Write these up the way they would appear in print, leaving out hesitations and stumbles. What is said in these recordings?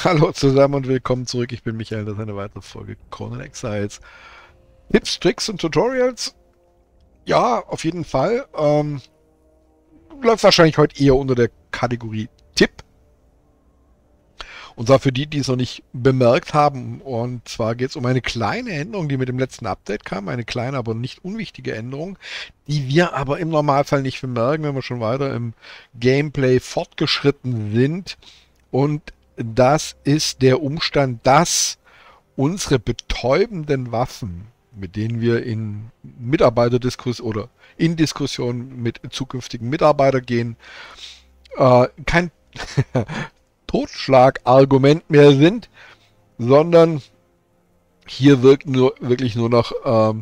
Hallo zusammen und willkommen zurück. Ich bin Michael, das ist eine weitere Folge Conan Exiles. Tipps, Tricks und Tutorials? Ja, auf jeden Fall. Läuft wahrscheinlich heute eher unter der Kategorie Tipp. Und zwar für die, die es noch nicht bemerkt haben. Und zwar geht es um eine kleine Änderung, die mit dem letzten Update kam. Eine kleine, aber nicht unwichtige Änderung, die wir aber im Normalfall nicht bemerken, wenn wir schon weiter im Gameplay fortgeschritten sind. Und das ist der Umstand, dass unsere betäubenden Waffen, mit denen wir in Mitarbeiterdiskussion oder in Diskussion mit zukünftigen Mitarbeitern gehen, kein Totschlagargument mehr sind, sondern hier wirkt wirklich nur noch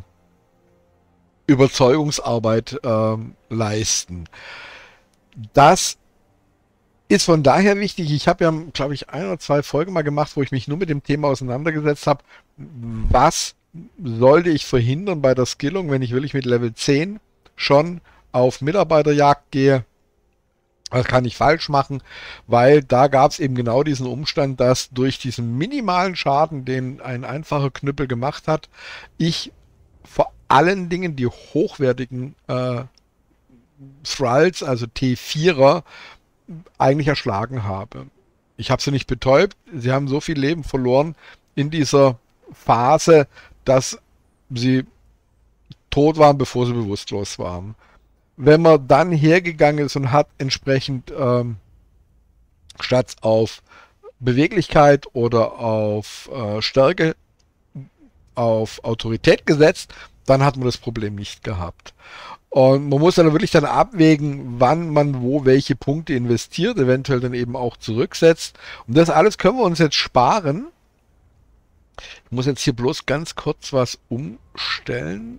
Überzeugungsarbeit leisten. Das ist von daher wichtig. Ich habe ja, glaube ich, 1 oder 2 Folgen mal gemacht, wo ich mich nur mit dem Thema auseinandergesetzt habe. Was sollte ich verhindern bei der Skillung, wenn ich wirklich mit Level 10 schon auf Mitarbeiterjagd gehe? Was kann ich falsch machen? Weil da gab es eben genau diesen Umstand, dass durch diesen minimalen Schaden, den ein einfacher Knüppel gemacht hat, ich vor allen Dingen die hochwertigen Thralls, also T4er, eigentlich erschlagen habe. Ich habe sie nicht betäubt, sie haben so viel Leben verloren in dieser Phase, dass sie tot waren, bevor sie bewusstlos waren. Wenn man dann hergegangen ist und hat entsprechend statt auf Beweglichkeit oder auf Stärke auf Autorität gesetzt, dann hat man das Problem nicht gehabt. Und man muss dann wirklich dann abwägen, wann man wo welche Punkte investiert, eventuell dann eben auch zurücksetzt. Und das alles können wir uns jetzt sparen. Ich muss jetzt hier bloß ganz kurz was umstellen.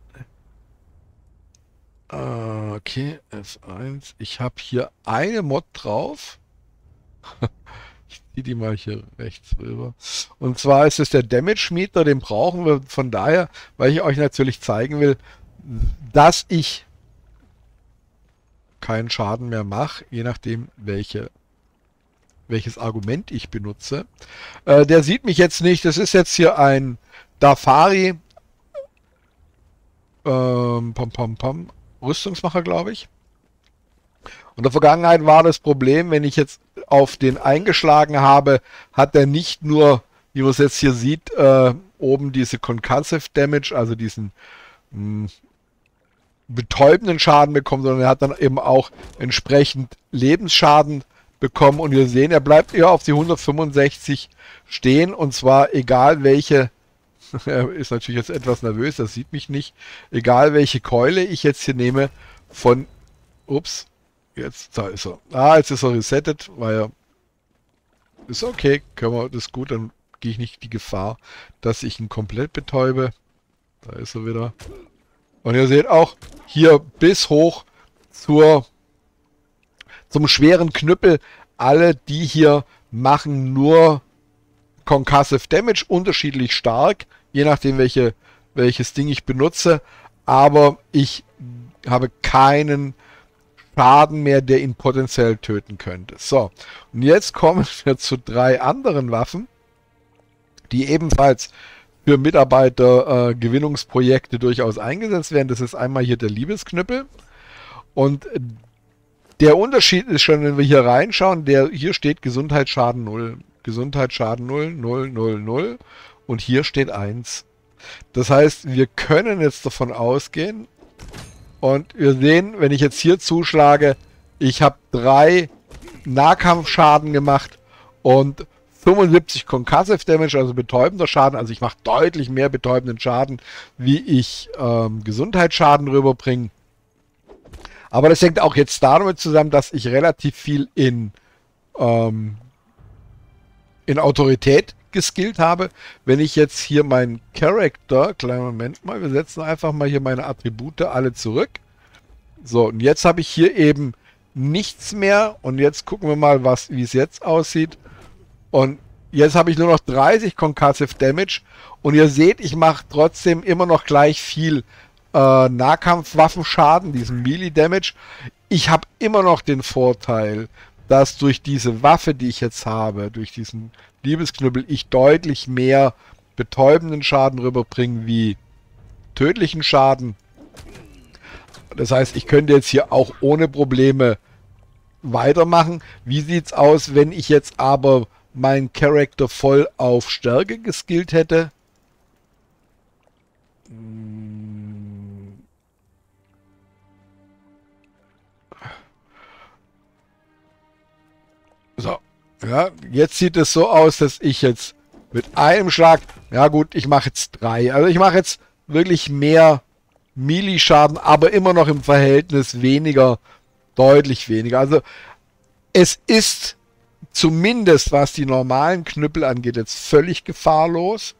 Okay, F1. Ich habe hier eine Mod drauf. Ich ziehe die mal hier rechts rüber. Und zwar ist es der Damage Meter, den brauchen wir von daher, weil ich euch natürlich zeigen will, dass ich keinen Schaden mehr mache, je nachdem welches Argument ich benutze. Der sieht mich jetzt nicht. Das ist jetzt hier ein Dafari Rüstungsmacher, glaube ich. Und in der Vergangenheit war das Problem, wenn ich jetzt auf den eingeschlagen habe, hat er nicht nur, wie man es jetzt hier sieht, oben diese Concussive Damage, also diesen betäubenden Schaden bekommen, sondern er hat dann eben auch entsprechend Lebensschaden bekommen. Und wir sehen, er bleibt eher auf die 165 stehen, und zwar egal welche, er ist natürlich jetzt etwas nervös, das sieht mich nicht, egal welche Keule ich jetzt hier nehme von, ups, jetzt, da ist er. Jetzt ist er resettet, weil er, ist okay, können wir, das ist gut, dann gehe ich nicht die Gefahr, dass ich ihn komplett betäube. Da ist er wieder. Und ihr seht auch hier bis hoch zum schweren Knüppel. Alle die hier machen nur Concussive Damage, unterschiedlich stark, je nachdem welches Ding ich benutze. Aber ich habe keinen Schaden mehr, der ihn potenziell töten könnte. So, und jetzt kommen wir zu 3 anderen Waffen, die ebenfalls für Mitarbeitergewinnungsprojekte durchaus eingesetzt werden. Das ist einmal hier der Liebesknüppel. Und der Unterschied ist schon, wenn wir hier reinschauen, hier steht Gesundheitsschaden 0. Gesundheitsschaden 0, 0, 0, 0. Und hier steht 1. Das heißt, wir können jetzt davon ausgehen, und wir sehen, wenn ich jetzt hier zuschlage, ich habe 3 Nahkampfschaden gemacht und 75 Concussive Damage, also betäubender Schaden. Also ich mache deutlich mehr betäubenden Schaden, wie ich Gesundheitsschaden rüberbringe. Aber das hängt auch jetzt damit zusammen, dass ich relativ viel in Autorität geskillt habe. Wenn ich jetzt hier meinen Charakter, kleinen Moment mal, wir setzen einfach mal hier meine Attribute alle zurück. So, und jetzt habe ich hier eben nichts mehr. Und jetzt gucken wir mal, wie es jetzt aussieht. Und jetzt habe ich nur noch 30 Concussive Damage. Und ihr seht, ich mache trotzdem immer noch gleich viel Nahkampfwaffenschaden, diesen Melee Damage. Ich habe immer noch den Vorteil, dass durch diese Waffe, die ich jetzt habe, durch diesen Liebesknüppel, ich deutlich mehr betäubenden Schaden rüberbringe wie tödlichen Schaden. Das heißt, ich könnte jetzt hier auch ohne Probleme weitermachen. Wie sieht's aus, wenn ich jetzt aber meinen Charakter voll auf Stärke geskillt hätte? So, ja, jetzt sieht es so aus, dass ich jetzt mit einem Schlag, ja gut, ich mache jetzt 3. Also ich mache jetzt wirklich mehr Melee-Schaden, aber immer noch im Verhältnis weniger, deutlich weniger. Also es ist zumindest, was die normalen Knüppel angeht, jetzt völlig gefahrlos.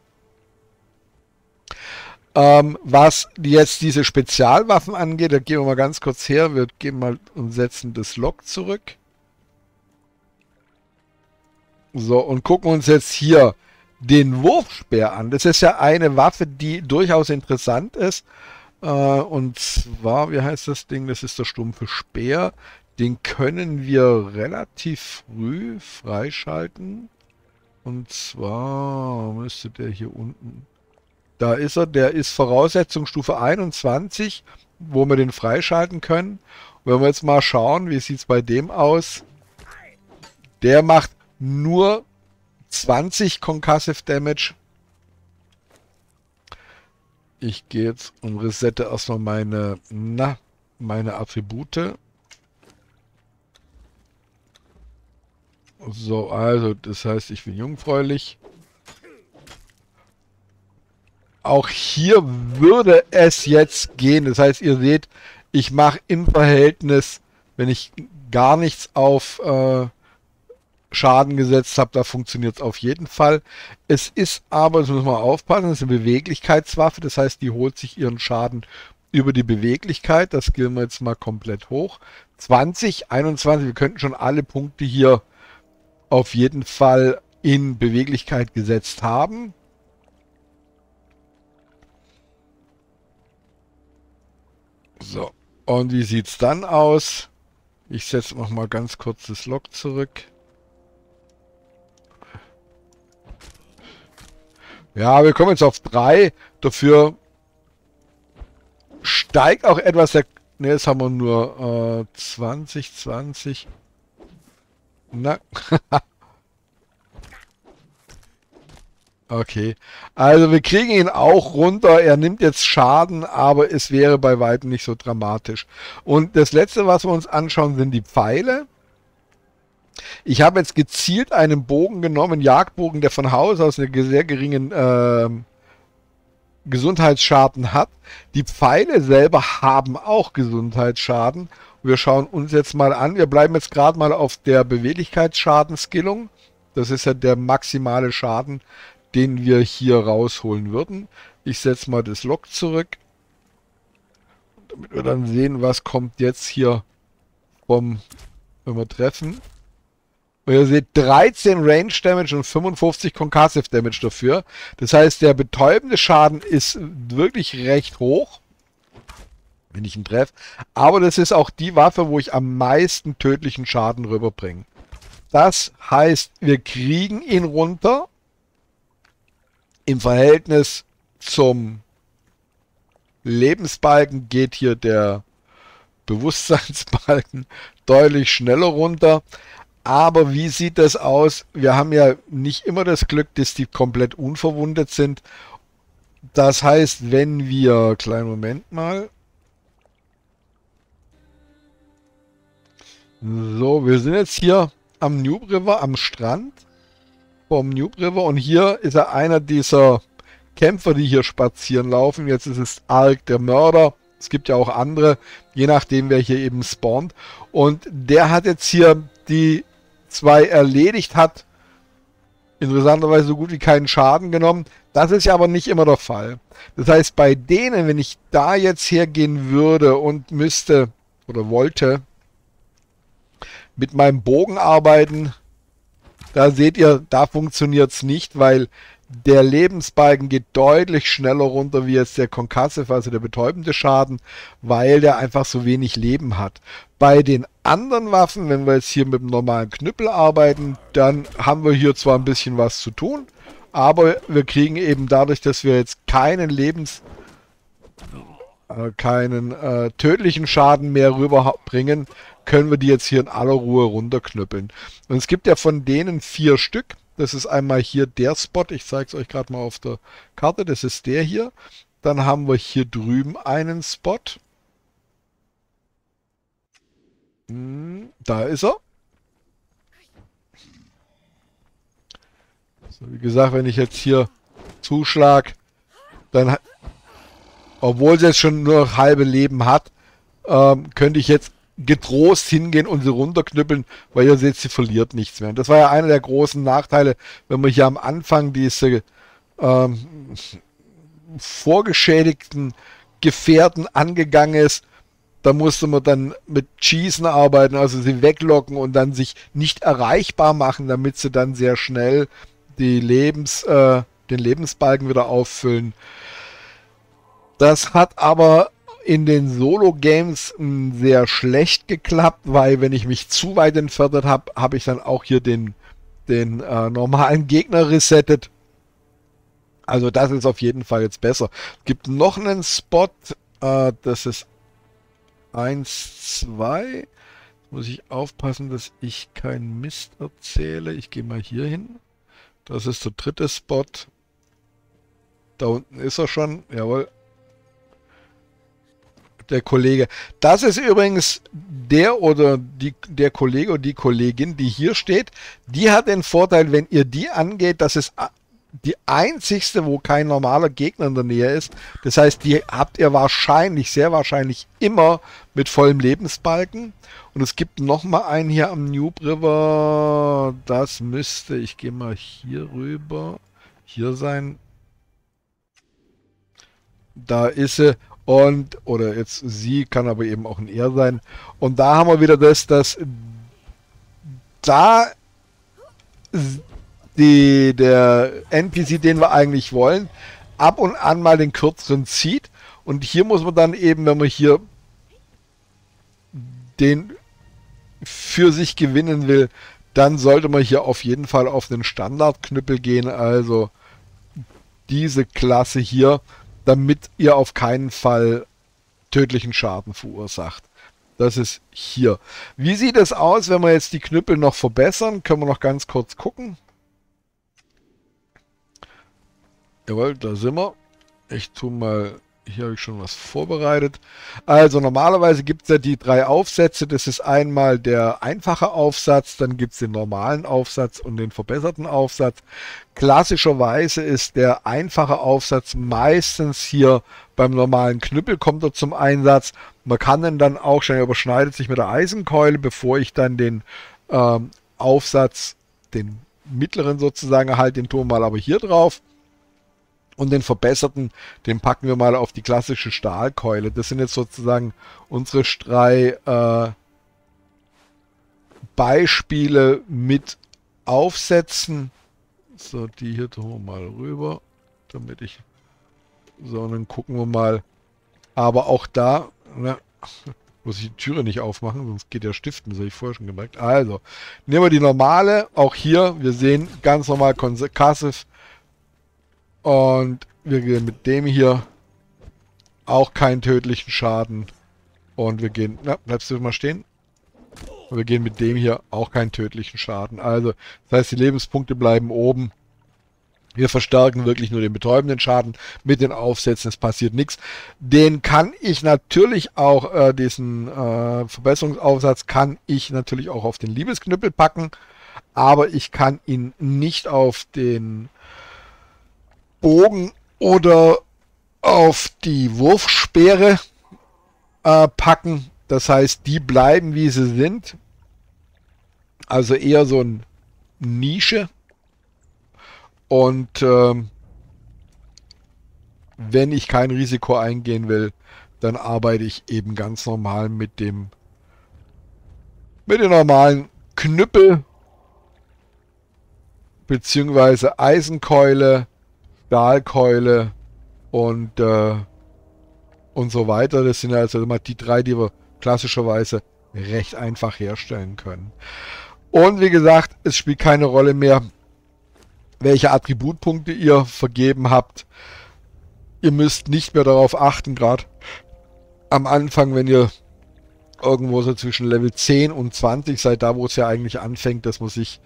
Was jetzt diese Spezialwaffen angeht, da gehen wir mal ganz kurz her, wir gehen mal und setzen das Log zurück. So, und gucken uns jetzt hier den Wurfspeer an. Das ist ja eine Waffe, die durchaus interessant ist. Und zwar, wie heißt das Ding? Das ist der stumpfe Speer. Den können wir relativ früh freischalten. Und zwar müsste der hier unten... Da ist er, der ist Voraussetzung Stufe 21, wo wir den freischalten können. Und wenn wir jetzt mal schauen, wie sieht es bei dem aus? Der macht nur 20 Concussive Damage. Ich gehe jetzt und resette erstmal meine Attribute. So, also, das heißt, ich bin jungfräulich. Auch hier würde es jetzt gehen. Das heißt, ihr seht, ich mache im Verhältnis, wenn ich gar nichts auf Schaden gesetzt habe, da funktioniert es auf jeden Fall. Es ist aber, das muss man aufpassen, es ist eine Beweglichkeitswaffe. Das heißt, die holt sich ihren Schaden über die Beweglichkeit. Das skillen wir jetzt mal komplett hoch. 20, 21, wir könnten schon alle Punkte hier auf jeden Fall in Beweglichkeit gesetzt haben. So, und wie sieht es dann aus? Ich setze noch mal ganz kurz das Log zurück. Ja, wir kommen jetzt auf 3. Dafür steigt auch etwas der... Ne, jetzt haben wir nur 20, 20. Na, okay. Also wir kriegen ihn auch runter. Er nimmt jetzt Schaden, aber es wäre bei weitem nicht so dramatisch. Und das letzte, was wir uns anschauen, sind die Pfeile. Ich habe jetzt gezielt einen Bogen genommen, einen Jagdbogen, der von Haus aus einen sehr geringen Gesundheitsschaden hat. Die Pfeile selber haben auch Gesundheitsschaden. Wir schauen uns jetzt mal an. Wir bleiben jetzt gerade mal auf der Beweglichkeitsschaden-Skillung. Das ist ja der maximale Schaden, den wir hier rausholen würden. Ich setze mal das Log zurück, damit wir dann sehen, was kommt jetzt hier wenn wir treffen. Und ihr seht 13 Range Damage und 55 Concussive Damage dafür. Das heißt, der betäubende Schaden ist wirklich recht hoch, wenn ich ihn treffe. Aber das ist auch die Waffe, wo ich am meisten tödlichen Schaden rüberbringe. Das heißt, wir kriegen ihn runter. Im Verhältnis zum Lebensbalken geht hier der Bewusstseinsbalken deutlich schneller runter. Aber wie sieht das aus? Wir haben ja nicht immer das Glück, dass die komplett unverwundet sind. Das heißt, wenn wir... Kleinen Moment mal. So, wir sind jetzt hier am Noob River, am Strand. Vom Noob River. Und hier ist er einer dieser Kämpfer, die hier spazieren laufen. Jetzt ist es Ark, der Mörder. Es gibt ja auch andere, je nachdem, wer hier eben spawnt. Und der hat jetzt hier die 2 erledigt, hat interessanterweise so gut wie keinen Schaden genommen. Das ist ja aber nicht immer der Fall. Das heißt, bei denen, wenn ich da jetzt hergehen würde und müsste oder wollte mit meinem Bogen arbeiten, da seht ihr, da funktioniert es nicht, weil Der Lebensbalken geht deutlich schneller runter wie jetzt der Concussive, also der betäubende Schaden, weil der einfach so wenig Leben hat. Bei den anderen Waffen, wenn wir jetzt hier mit dem normalen Knüppel arbeiten, dann haben wir hier zwar ein bisschen was zu tun, aber wir kriegen eben dadurch, dass wir jetzt keinen tödlichen Schaden mehr rüberbringen, können wir die jetzt hier in aller Ruhe runterknüppeln. Und es gibt ja von denen 4 Stück. Das ist einmal hier der Spot. Ich zeige es euch gerade mal auf der Karte. Das ist der hier. Dann haben wir hier drüben einen Spot. Da ist er. So, wie gesagt, wenn ich jetzt hier zuschlag, dann, obwohl sie jetzt schon nur noch halbe Leben hat, könnte ich jetzt getrost hingehen und sie runterknüppeln, weil ihr seht, sie verliert nichts mehr. Und das war ja einer der großen Nachteile, wenn man hier am Anfang diese vorgeschädigten Gefährten angegangen ist. Da musste man dann mit Schießen arbeiten, also sie weglocken und dann sich nicht erreichbar machen, damit sie dann sehr schnell den Lebensbalken wieder auffüllen. Das hat aber in den Solo-Games sehr schlecht geklappt, weil wenn ich mich zu weit entfernt habe, habe ich dann auch hier den normalen Gegner resettet. Also das ist auf jeden Fall jetzt besser. Es gibt noch einen Spot, das ist 1, 2. Muss ich aufpassen, dass ich keinen Mist erzähle. Ich gehe mal hier hin. Das ist der 3. Spot. Da unten ist er schon. Jawohl. Der Kollege. Das ist übrigens der Kollege oder die Kollegin, die hier steht. Die hat den Vorteil, wenn ihr die angeht, dass es die einzigste, wo kein normaler Gegner in der Nähe ist. Das heißt, die habt ihr wahrscheinlich, sehr wahrscheinlich immer mit vollem Lebensbalken. Und es gibt noch mal einen hier am Noob River. Das müsste, ich gehe mal hier rüber, hier sein. Da ist sie. Oder jetzt sie, kann aber eben auch ein er sein. Und da haben wir wieder das, dass da der NPC, den wir eigentlich wollen, ab und an mal den kürzeren zieht. Und hier muss man dann eben, wenn man hier den für sich gewinnen will, dann sollte man hier auf jeden Fall auf den Standardknüppel gehen, also diese Klasse hier, damit ihr auf keinen Fall tödlichen Schaden verursacht. Das ist hier. Wie sieht es aus, wenn wir jetzt die Knüppel noch verbessern? Können wir noch ganz kurz gucken. Jawohl, da sind wir. Ich tue mal, hier habe ich schon was vorbereitet. Also normalerweise gibt es ja die 3 Aufsätze. Das ist einmal der einfache Aufsatz, dann gibt es den normalen Aufsatz und den verbesserten Aufsatz. Klassischerweise ist der einfache Aufsatz meistens hier beim normalen Knüppel kommt er zum Einsatz. Man kann den dann auch schon, er überschneidet sich mit der Eisenkeule, bevor ich dann den Aufsatz, den mittleren sozusagen erhalte, den tun wir mal aber hier drauf. Und den verbesserten, den packen wir mal auf die klassische Stahlkeule. Das sind jetzt sozusagen unsere 3 Beispiele mit Aufsätzen. So, die hier tun wir mal rüber, damit ich... So, und dann gucken wir mal. Aber auch da, ne, muss ich die Türe nicht aufmachen, sonst geht der Stiften, das habe ich vorher schon gemerkt. Also, nehmen wir die normale. Auch hier, wir sehen ganz normal Concussive. Und wir gehen mit dem hier auch keinen tödlichen Schaden. Und wir gehen, na, bleibst du mal stehen? Und wir gehen mit dem hier auch keinen tödlichen Schaden. Also, das heißt, die Lebenspunkte bleiben oben. Wir verstärken wirklich nur den betäubenden Schaden mit den Aufsätzen. Es passiert nichts. Den kann ich natürlich auch, diesen Verbesserungsaufsatz kann ich natürlich auch auf den Liebesknüppel packen. Aber ich kann ihn nicht auf den Bogen oder auf die Wurfspeere packen. Das heißt, die bleiben, wie sie sind. Also eher so ein Nische. Und wenn ich kein Risiko eingehen will, dann arbeite ich eben ganz normal mit dem normalen Knüppel beziehungsweise Eisenkeule Stahlkeule und so weiter. Das sind ja also immer die drei, die wir klassischerweise recht einfach herstellen können. Und wie gesagt, es spielt keine Rolle mehr, welche Attributpunkte ihr vergeben habt. Ihr müsst nicht mehr darauf achten, gerade am Anfang, wenn ihr irgendwo so zwischen Level 10 und 20 seid, da wo es ja eigentlich anfängt, dass man sich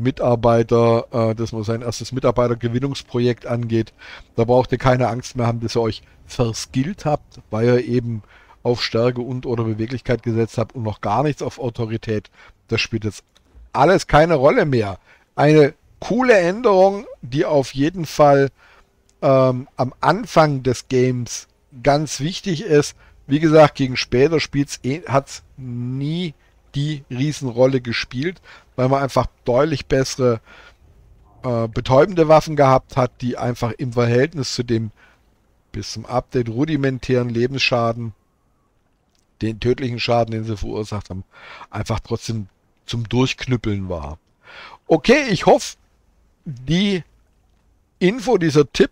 dass man sein erstes Mitarbeitergewinnungsprojekt angeht. Da braucht ihr keine Angst mehr haben, dass ihr euch verskillt habt, weil ihr eben auf Stärke und oder Beweglichkeit gesetzt habt und noch gar nichts auf Autorität. Das spielt jetzt alles keine Rolle mehr. Eine coole Änderung, die auf jeden Fall am Anfang des Games ganz wichtig ist. Wie gesagt, gegen später hat es nie die Riesenrolle gespielt, weil man einfach deutlich bessere betäubende Waffen gehabt hat, die einfach im Verhältnis zu dem bis zum Update rudimentären Lebensschaden, den tödlichen Schaden, den sie verursacht haben, einfach trotzdem zum Durchknüppeln war. Okay, ich hoffe, die Info, dieser Tipp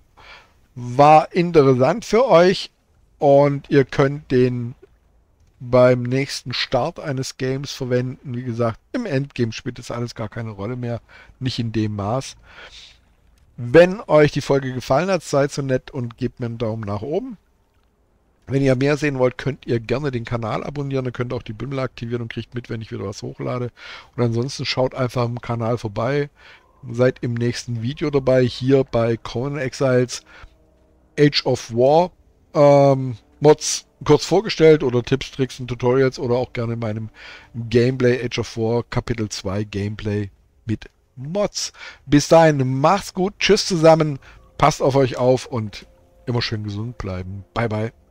war interessant für euch und ihr könnt den beim nächsten Start eines Games verwenden. Wie gesagt, im Endgame spielt das alles gar keine Rolle mehr, nicht in dem Maß. Wenn euch die Folge gefallen hat, seid so nett und gebt mir einen Daumen nach oben. Wenn ihr mehr sehen wollt, könnt ihr gerne den Kanal abonnieren. Ihr könnt auch die Bimmel aktivieren und kriegt mit, wenn ich wieder was hochlade. Und ansonsten schaut einfach im Kanal vorbei. Seid im nächsten Video dabei, hier bei Conan Exiles Age of War Mods kurz vorgestellt oder Tipps, Tricks und Tutorials oder auch gerne in meinem Gameplay Age of War Kapitel 2 Gameplay mit Mods. Bis dahin, macht's gut, tschüss zusammen, passt auf euch auf und immer schön gesund bleiben. Bye bye.